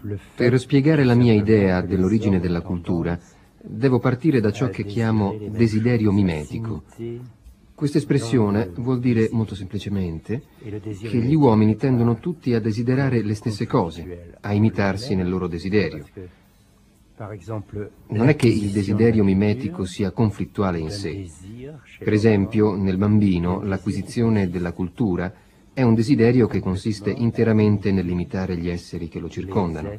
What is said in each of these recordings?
Per spiegare la mia idea dell'origine della cultura, devo partire da ciò che chiamo desiderio mimetico. Questa espressione vuol dire molto semplicemente che gli uomini tendono tutti a desiderare le stesse cose, a imitarsi nel loro desiderio. Non è che il desiderio mimetico sia conflittuale in sé. Per esempio, nel bambino, l'acquisizione della cultura è un desiderio che consiste interamente nell'imitare gli esseri che lo circondano.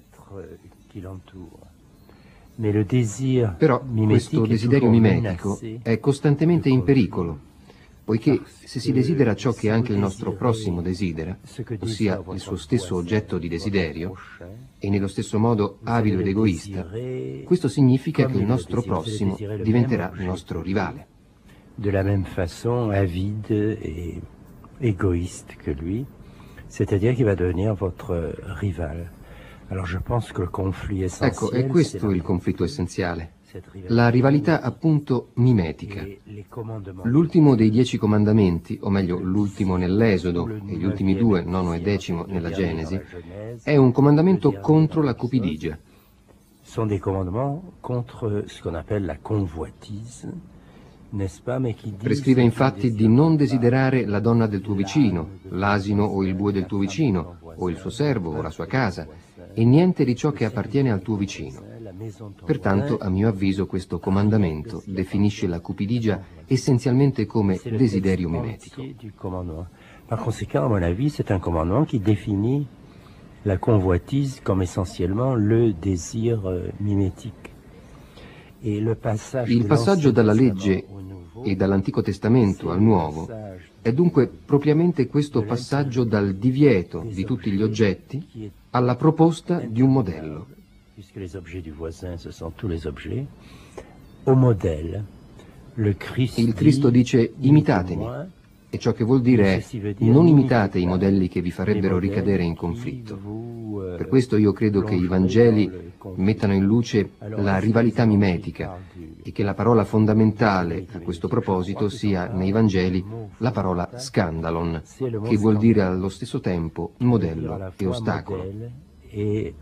Però questo desiderio mimetico è costantemente in pericolo, poiché se si desidera ciò che anche il nostro prossimo desidera, ossia il suo stesso oggetto di desiderio, e nello stesso modo avido ed egoista, questo significa che il nostro prossimo diventerà il nostro rivale. De la même façon, avide et égoïste que lui, c'est-à-dire qu'il va devenir votre rival. Alors je pense que le conflit essentiel, ecco, è questo il conflitto essenziale. La rivalità appunto mimetica. L'ultimo dei 10 comandamenti, o meglio l'ultimo nell'Esodo e gli ultimi 2, nono e decimo, nella Genesi, è un comandamento contro la cupidigia. Sono dei comandamenti contro ce qu'on appelle la convoitise, n'est-ce pas, mais qui prescrive infatti di non desiderare la donna del tuo vicino, l'asino o il bue del tuo vicino, o il suo servo o la sua casa, e niente di ciò che appartiene al tuo vicino. Pertanto, a mio avviso, questo comandamento definisce la cupidigia essenzialmente come desiderio mimetico. Par conséquent, à mon avis, c'est un commandement qui définit la convoitise comme essentiellement le désir mimétique. Il passaggio dalla legge e dall'Antico Testamento al Nuovo è dunque propriamente questo passaggio dal divieto di tutti gli oggetti alla proposta di un modello. Puisque les objets du voisin, ce sont tous les objets, au modèle. Le Christ Il Cristo dice imitatemi, e ciò che vuol dire è non imitate i modelli che vi farebbero ricadere in conflitto. Per questo io credo che i Vangeli mettano in luce la rivalità mimetica e che la parola fondamentale a questo proposito sia nei Vangeli la parola scandalon, che vuol dire allo stesso tempo modello e ostacolo. Ed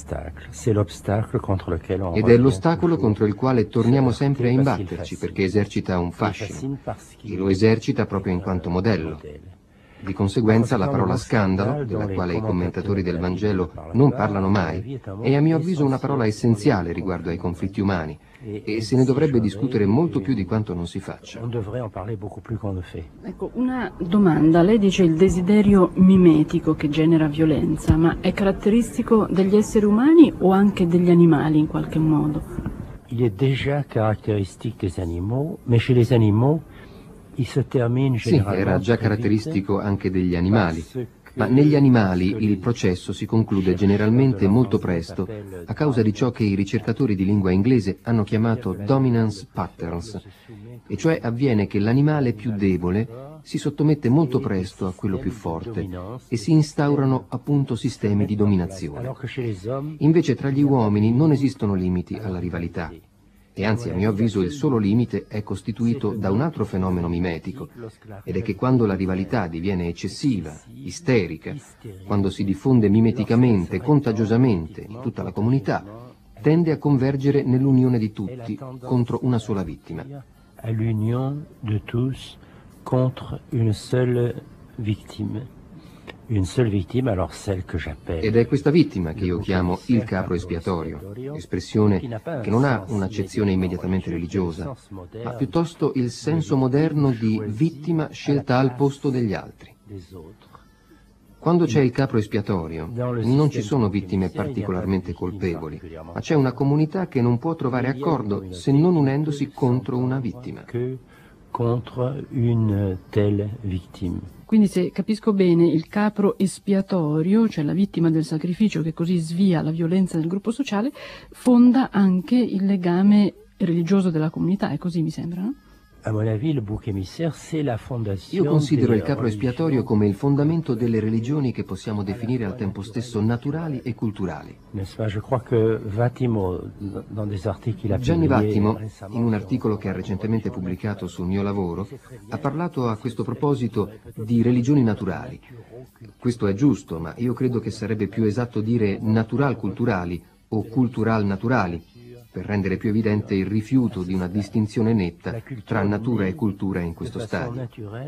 è l'ostacolo contro il quale torniamo sempre a imbatterci, perché esercita un fascino, e lo esercita proprio in quanto modello. Di conseguenza la parola scandalo, della quale i commentatori del Vangelo non parlano mai, è a mio avviso una parola essenziale riguardo ai conflitti umani, e se ne dovrebbe discutere molto più di quanto non si faccia. Ecco, una domanda. Lei dice il desiderio mimetico che genera violenza, ma è caratteristico degli esseri umani o anche degli animali in qualche modo? Il est déjà caractéristique des animaux, mais chez les animaux Sì, era già caratteristico anche degli animali, ma negli animali il processo si conclude generalmente molto presto a causa di ciò che i ricercatori di lingua inglese hanno chiamato dominance patterns, e cioè avviene che l'animale più debole si sottomette molto presto a quello più forte e si instaurano appunto sistemi di dominazione. Invece tra gli uomini non esistono limiti alla rivalità. E anzi, a mio avviso, il solo limite è costituito da un altro fenomeno mimetico, ed è che quando la rivalità diviene eccessiva, isterica, quando si diffonde mimeticamente, contagiosamente in tutta la comunità, tende a convergere nell'unione di tutti contro una sola vittima. All'union de tous contre une seule victime. Une seule victime, alors celle que j'appelle. Ed è questa vittima che io chiamo il capro espiatorio, espressione che non ha un'accezione immediatamente religiosa, ma piuttosto il senso moderno di vittima scelta al posto degli altri. Quando c'è il capro espiatorio, non ci sono vittime particolarmente colpevoli, ma c'è una comunità che non può trovare accordo se non unendosi contro una vittima. Contre une telle victime. Quindi, se capisco bene, il capro espiatorio, cioè la vittima del sacrificio che così svia la violenza del gruppo sociale, fonda anche il legame religioso della comunità, è così mi sembra, no? Io considero il capro espiatorio come il fondamento delle religioni che possiamo definire al tempo stesso naturali e culturali. Gianni Vattimo, in un articolo che ha recentemente pubblicato sul mio lavoro, ha parlato a questo proposito di religioni naturali. Questo è giusto, ma io credo che sarebbe più esatto dire natural-culturali o cultural-naturali, per rendere più evidente il rifiuto di una distinzione netta tra natura e cultura in questo stadio.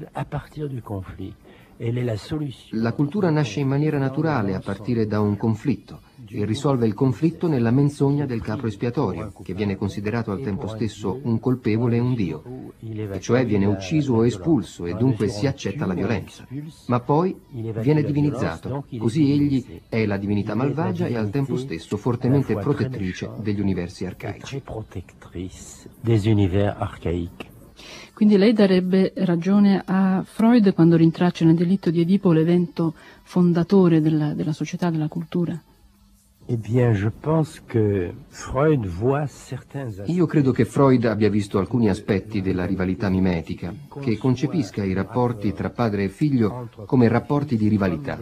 La cultura nasce in maniera naturale a partire da un conflitto e risolve il conflitto nella menzogna del capro espiatorio, che viene considerato al tempo stesso un colpevole e un dio, e cioè viene ucciso o espulso e dunque si accetta la violenza. Ma poi viene divinizzato, così egli è la divinità malvagia e al tempo stesso fortemente protettrice degli universi arcaici. Quindi lei darebbe ragione a Freud quando rintraccia nel delitto di Edipo l'evento fondatore della società, della cultura? Io credo che Freud abbia visto alcuni aspetti della rivalità mimetica, che concepisca i rapporti tra padre e figlio come rapporti di rivalità.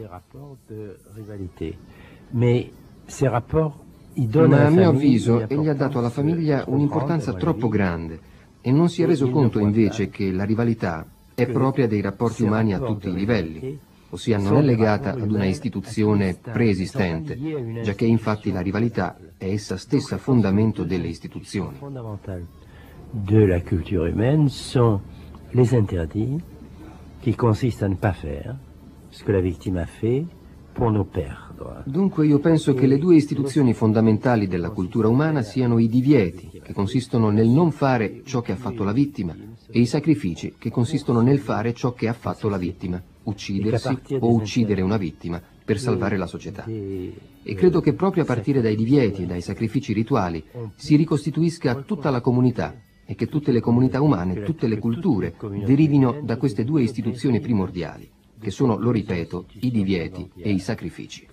Ma a mio avviso egli ha dato alla famiglia un'importanza troppo grande e non si è reso conto invece che la rivalità è propria dei rapporti umani a tutti i livelli, ossia non è legata ad una istituzione preesistente, giacché infatti la rivalità è essa stessa fondamento delle istituzioni. Della cultura umana sono les interdits qui consistent à ne pas faire ce que la victime a fait pour nous perdre. Dunque io penso che le due istituzioni fondamentali della cultura umana siano i divieti, che consistono nel non fare ciò che ha fatto la vittima, e i sacrifici, che consistono nel fare ciò che ha fatto la vittima, uccidersi o uccidere una vittima per salvare la società. E credo che proprio a partire dai divieti e dai sacrifici rituali si ricostituisca tutta la comunità e che tutte le comunità umane, tutte le culture, derivino da queste due istituzioni primordiali, che sono, lo ripeto, i divieti e i sacrifici.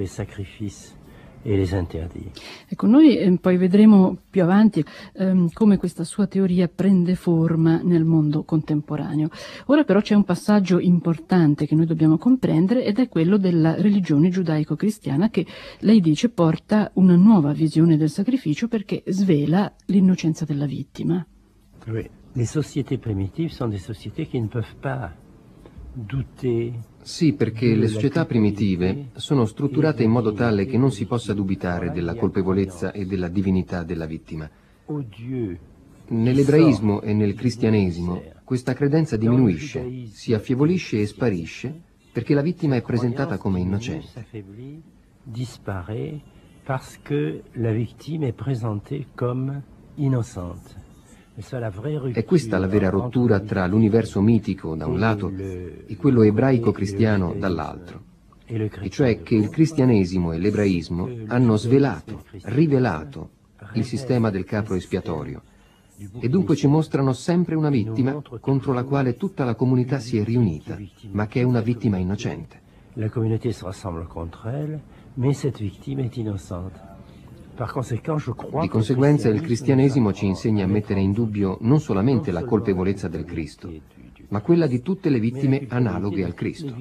Ecco, noi poi vedremo più avanti come questa sua teoria prende forma nel mondo contemporaneo. Ora però c'è un passaggio importante che noi dobbiamo comprendere ed è quello della religione giudaico-cristiana che lei dice porta una nuova visione del sacrificio perché svela l'innocenza della vittima. Oui. Les sociétés primitives sont des sociétés qui ne peuvent pas douter. Sì, perché le società primitive sono strutturate in modo tale che non si possa dubitare della colpevolezza e della divinità della vittima. Nell'ebraismo e nel cristianesimo questa credenza diminuisce, si affievolisce e sparisce perché la vittima è presentata come innocente. Disparaît parce que la victime est présentée comme innocente. È questa la vera rottura tra l'universo mitico da un lato e quello ebraico-cristiano dall'altro, e cioè che il cristianesimo e l'ebraismo hanno svelato, rivelato il sistema del capro espiatorio e dunque ci mostrano sempre una vittima contro la quale tutta la comunità si è riunita, ma che è una vittima innocente. La comunità si rassemble contre elle, mais cette victime est innocente. Di conseguenza il cristianesimo ci insegna a mettere in dubbio non solamente la colpevolezza del Cristo, ma quella di tutte le vittime analoghe al Cristo.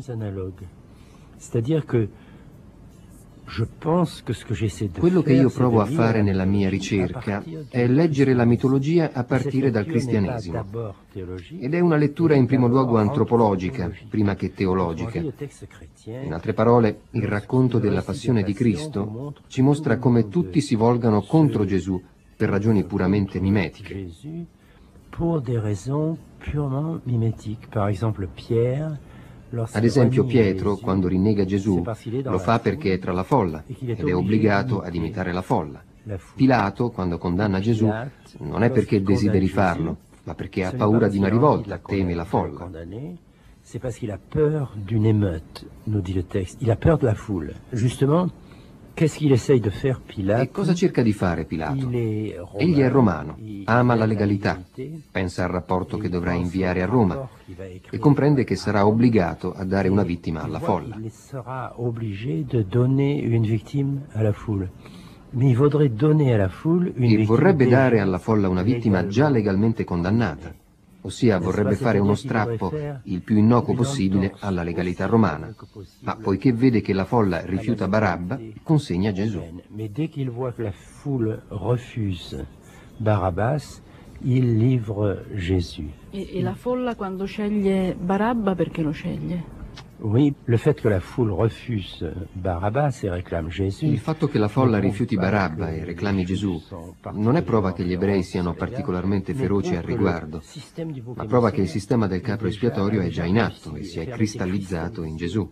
Quello che io provo a fare nella mia ricerca è leggere la mitologia a partire dal cristianesimo. Ed è una lettura in primo luogo antropologica, prima che teologica. In altre parole, il racconto della passione di Cristo ci mostra come tutti si volgano contro Gesù per ragioni puramente mimetiche. Ad esempio Pietro, quando rinnega Gesù, lo fa perché è tra la folla ed è obbligato ad imitare la folla. Pilato, quando condanna Gesù, non è perché desideri farlo, ma perché ha paura di una rivolta, teme la folla. C'est parce qu'il a peur d'une émeute, nous dit le texte. Il a peur de la foule. Justement, qu'est-ce qu'il essaye de faire Pilate? E cosa cerca di fare Pilato? Egli è romano, ama la legalità, pensa al rapporto che dovrà inviare a Roma e comprende che sarà obbligato a dare una vittima alla folla. Il sarà obligé de donner une victime à la foule. Mais il vorrebbe dare alla folla una vittima già legalmente condannata. ossia vorrebbe fare uno strappo il più innocuo possibile alla legalità romana, ma poiché vede che la folla rifiuta Barabba, consegna Gesù. Mais dès qu'il voit que la foule refuse Barabbas, il livre Jésus. E la folla quando sceglie Barabba, perché lo sceglie? Oui, le fait que la foule refuse Barabbas et réclame Jésus. Il fatto che la folla rifiuti Barabba e reclami Gesù non è prova che gli ebrei siano particolarmente feroci al riguardo, ma prova che il sistema del capro espiatorio è già in atto e si è cristallizzato in Gesù.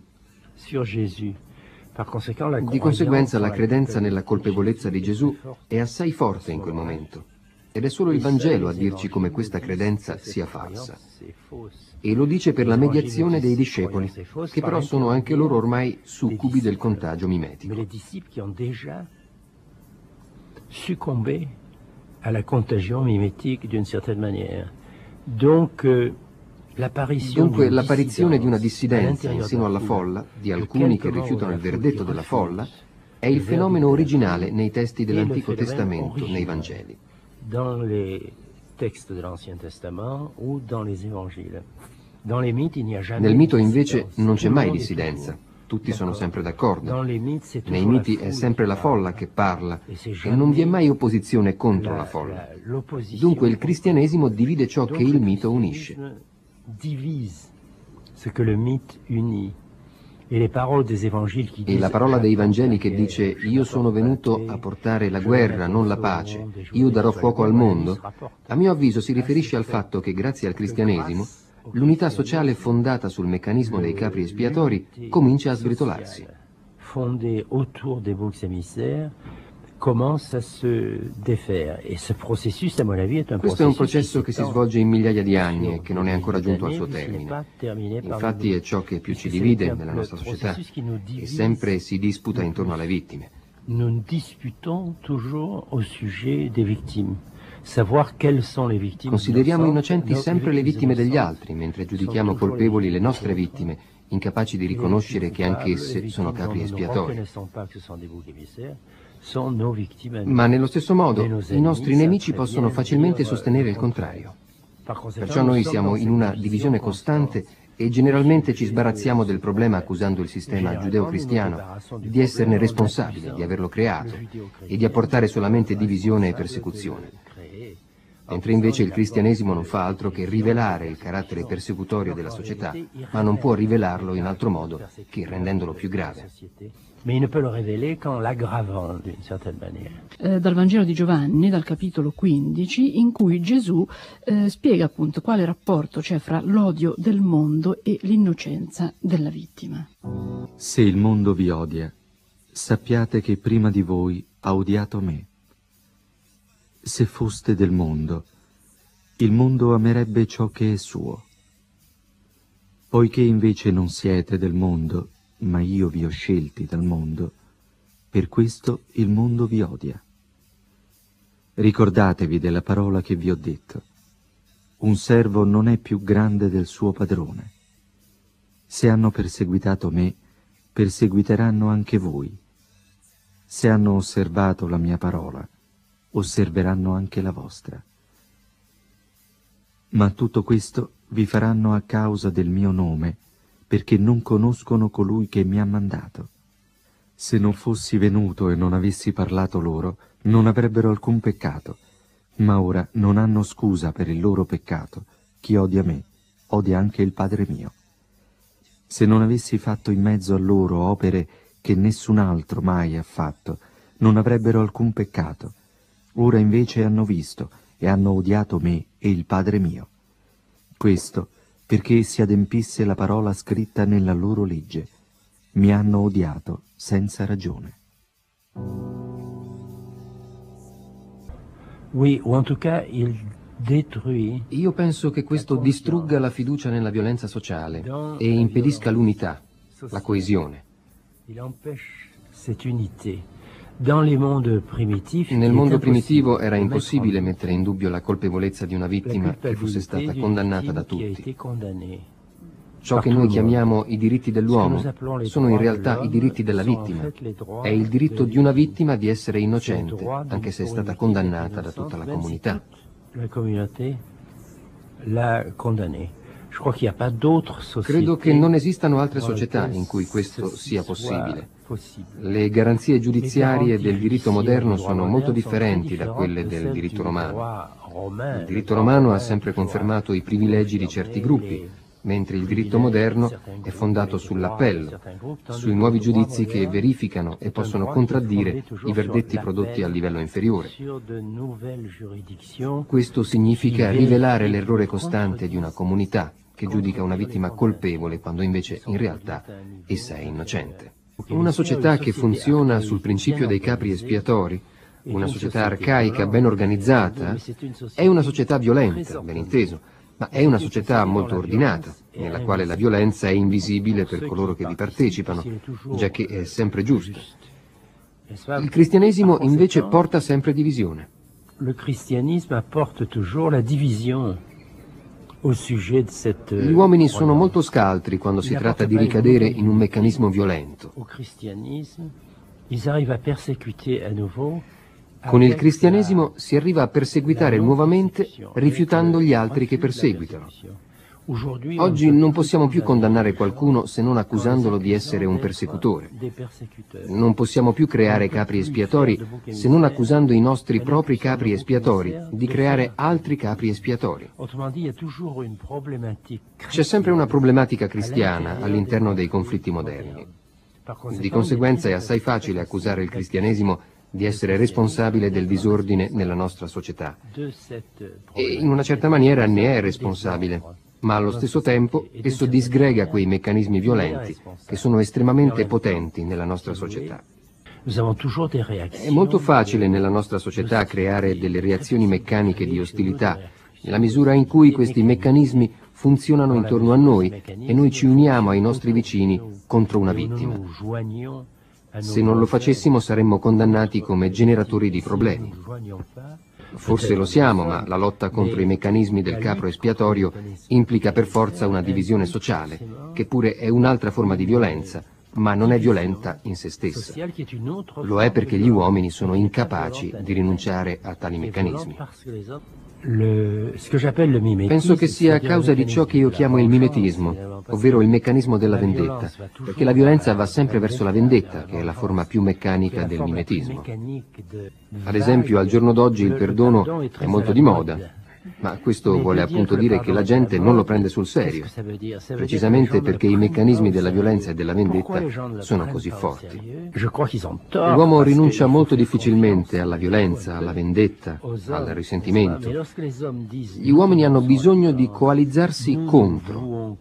Di conseguenza la credenza nella colpevolezza di Gesù è assai forte in quel momento, ed è solo il Vangelo a dirci come questa credenza sia falsa. E lo dice per la mediazione dei discepoli, che però sono anche loro ormai succubi del contagio mimetico. Les disciples qui ont déjà succombé à la contagion mimétique d'une certaine manière. Dunque l'apparizione di una dissidenza in seno alla folla, di alcuni che rifiutano il verdetto della folla, è il fenomeno originale nei testi dell'Antico Testamento, nei Vangeli. Dans les textes de l'Ancien Testament ou dans les évangiles. Dans les mythes, il n'y a jamais. Nel mito invece non c'è mai dissidenza, tutti sono sempre d'accordo. Nei miti è sempre la folla che parla e non vi è mai opposizione contro la folla. Dunque il cristianesimo divide ciò che il mito unisce. Divise ce que le mythe unit. E la parola dei Vangeli che dice «Io sono venuto a portare la guerra, non la pace, io darò fuoco al mondo», a mio avviso si riferisce al fatto che grazie al cristianesimo l'unità sociale fondata sul meccanismo dei capri espiatori comincia a sbritolarsi. Fondée autour des boucs émissaires commence à se défaire et ce processus, à mon avis, est un Questo è un processo che si svolge in migliaia di anni e che non è ancora giunto al suo termine. Infatti è ciò che più ci divide nella nostra società e sempre si disputa intorno alle vittime. Nous disputons toujours au sujet des victimes. Savoir quelles sont les victimes. Consideriamo innocenti sempre le vittime degli altri, mentre giudichiamo colpevoli le nostre vittime, incapaci di riconoscere che anch'esse sono capri espiatori. Ma nello stesso modo i nostri nemici possono facilmente sostenere il contrario. Perciò noi siamo in una divisione costante e generalmente ci sbarazziamo del problema accusando il sistema giudeo-cristiano di esserne responsabile, di averlo creato e di apportare solamente divisione e persecuzione. Mentre invece il cristianesimo non fa altro che rivelare il carattere persecutorio della società, ma non può rivelarlo in altro modo che rendendolo più grave. Mais il ne peut le révéler qu'en l'aggravant d'une certaine manière. Dal Vangelo di Giovanni, dal capitolo 15, in cui Gesù spiega appunto quale rapporto c'è fra l'odio del mondo e l'innocenza della vittima. Se il mondo vi odia, sappiate che prima di voi ha odiato me. Se foste del mondo, il mondo amerebbe ciò che è suo. Poiché invece non siete del mondo, ma io vi ho scelti dal mondo, per questo il mondo vi odia. Ricordatevi della parola che vi ho detto. Un servo non è più grande del suo padrone. Se hanno perseguitato me, perseguiteranno anche voi. Se hanno osservato la mia parola, osserveranno anche la vostra. Ma tutto questo vi faranno a causa del mio nome, perché non conoscono colui che mi ha mandato. Se non fossi venuto e non avessi parlato loro, non avrebbero alcun peccato, ma ora non hanno scusa per il loro peccato. Chi odia me, odia anche il Padre mio. Se non avessi fatto in mezzo a loro opere che nessun altro mai ha fatto, non avrebbero alcun peccato. Ora invece hanno visto e hanno odiato me e il Padre mio. Questo perché si adempisse la parola scritta nella loro legge. Mi hanno odiato senza ragione. Oui, ou en tout cas, il détruit. Io penso che questo distrugga la fiducia nella violenza sociale e impedisca l'unità, la coesione. Il empêche cette unité. Nel mondo primitivo era impossibile mettere in dubbio la colpevolezza di una vittima che fosse stata condannata da tutti. Ciò che noi chiamiamo i diritti dell'uomo sono in realtà i diritti della vittima. È il diritto di una vittima di essere innocente, anche se è stata condannata da tutta la comunità. l'a condamné. Je crois qu'il n'y a pas d'autres sociétés. Credo che non esistano altre società in cui questo sia possibile. Le garanzie giudiziarie del diritto moderno sono molto differenti da quelle del diritto romano. Il diritto romano ha sempre confermato i privilegi di certi gruppi, mentre il diritto moderno è fondato sull'appello, sui nuovi giudizi che verificano e possono contraddire i verdetti prodotti a livello inferiore. Questo significa rivelare l'errore costante di una comunità che giudica una vittima colpevole quando invece in realtà essa è innocente. Una società che funziona sul principio dei capri espiatori, una società arcaica ben organizzata, è una società violenta, ben inteso, ma è una società molto ordinata, nella quale la violenza è invisibile per coloro che vi partecipano, già che è sempre giusta. Il cristianesimo invece porta sempre divisione. Le cristianisme apporte toujours la division. Gli uomini sono molto scaltri quando si tratta di ricadere in un meccanismo violento. Con il cristianesimo si arriva a perseguitare nuovamente rifiutando gli altri che perseguitano. Oggi non possiamo più condannare qualcuno se non accusandolo di essere un persecutore. Non possiamo più creare capri espiatori se non accusando i nostri propri capri espiatori di creare altri capri espiatori. C'è sempre una problematica cristiana all'interno dei conflitti moderni. Di conseguenza è assai facile accusare il cristianesimo di essere responsabile del disordine nella nostra società. E in una certa maniera ne è responsabile, ma allo stesso tempo esso disgrega quei meccanismi violenti che sono estremamente potenti nella nostra società. È molto facile nella nostra società creare delle reazioni meccaniche di ostilità, nella misura in cui questi meccanismi funzionano intorno a noi e noi ci uniamo ai nostri vicini contro una vittima. Se non lo facessimo saremmo condannati come generatori di problemi. Forse lo siamo, ma la lotta contro i meccanismi del capro espiatorio implica per forza una divisione sociale, che pure è un'altra forma di violenza, ma non è violenta in se stessa. Lo è perché gli uomini sono incapaci di rinunciare a tali meccanismi. Penso che sia a causa di ciò che io chiamo il mimetismo, ovvero il meccanismo della vendetta, perché la violenza va sempre verso la vendetta, che è la forma più meccanica del mimetismo. Ad esempio, al giorno d'oggi il perdono è molto di moda, ma questo vuole appunto dire che la gente non lo prende sul serio, precisamente perché i meccanismi della violenza e della vendetta sono così forti. L'uomo rinuncia molto difficilmente alla violenza, alla vendetta, al risentimento. Gli uomini hanno bisogno di coalizzarsi contro.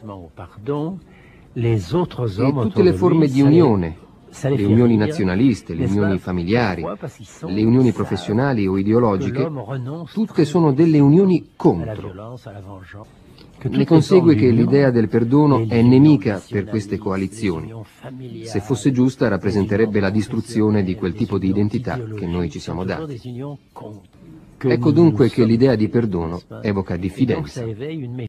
E tutte le forme di unione, le unioni nazionaliste, le unioni familiari, le unioni professionali o ideologiche, tutte sono delle unioni contro. Ne consegue che l'idea del perdono è nemica per queste coalizioni. Se fosse giusta rappresenterebbe la distruzione di quel tipo di identità che noi ci siamo dati. Ecco dunque che l'idea di perdono evoca diffidenza.